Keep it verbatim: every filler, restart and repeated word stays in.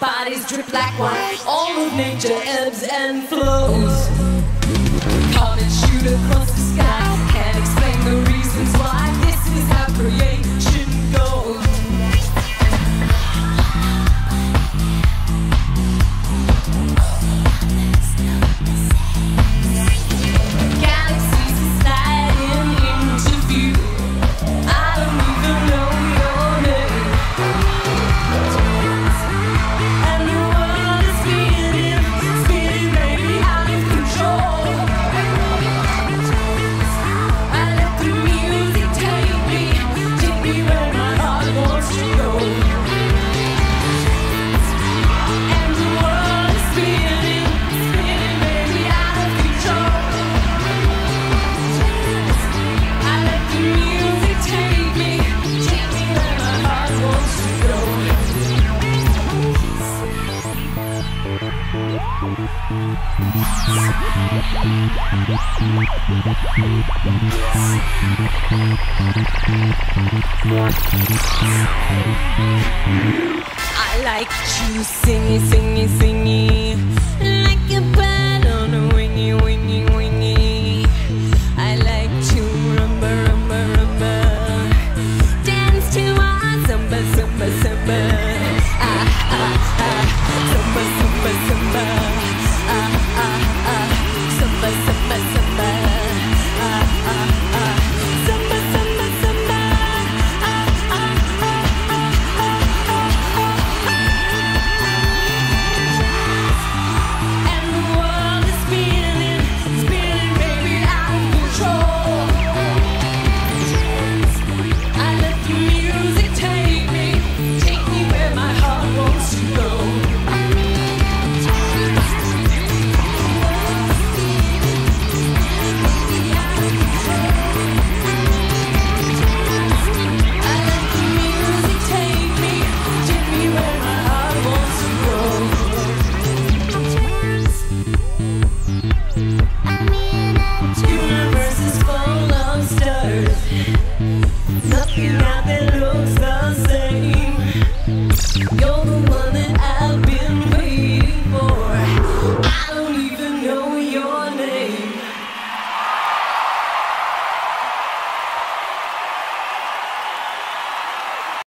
bodies drip like wine. All of nature ebbs and flows. Comets shoot across the sky. Can't explain the reasons why. This is how creation goes. Galaxies are sliding into view. I don't even know your name. And the world is spinning, spinning maybe out of control. I let the music take me, take me where my heart wants to go. And the world is spinning, spinning maybe out of control. I let the music take me, take me where my heart wants to go. I like you singing, singing, singing like a bird on a wingy, wingy, wingy. I like to rumba, rumba, rumba, dance to our samba, samba, samba. Ah, ah, ah, samba, samba, samba. Ah, ah, ah, samba, samba, samba. Ah, ah, ah, samba, samba, samba. Ah, ah, ah, ah, ah, ah, ah. And the world is spinning, spinning, baby, out of control. I let the music take me, take me where my heart wants to go. I let the music take me, take me where my heart wants to go. Universe is full of stars. Nothing out there looks the same. You're the one that I've been waiting for. I don't even know your